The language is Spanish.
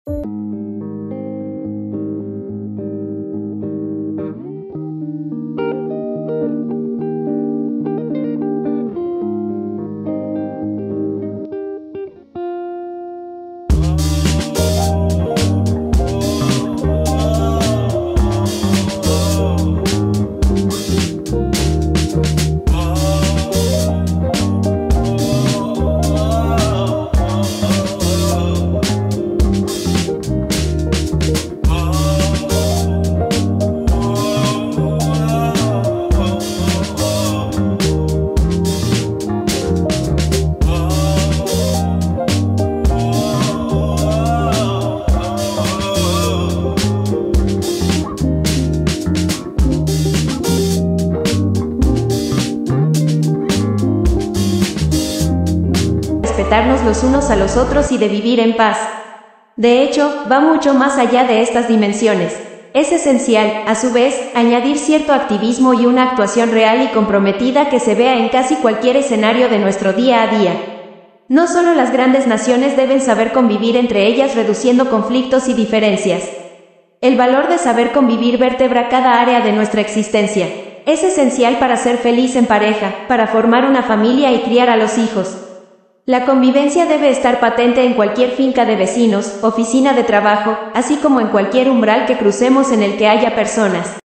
Respetarnos los unos a los otros y de vivir en paz. De hecho, va mucho más allá de estas dimensiones. Es esencial, a su vez, añadir cierto activismo y una actuación real y comprometida que se vea en casi cualquier escenario de nuestro día a día. No solo las grandes naciones deben saber convivir entre ellas reduciendo conflictos y diferencias. El valor de saber convivir vertebra cada área de nuestra existencia. Es esencial para ser feliz en pareja, para formar una familia y criar a los hijos. La convivencia debe estar patente en cualquier finca de vecinos, oficina de trabajo, así como en cualquier umbral que crucemos en el que haya personas.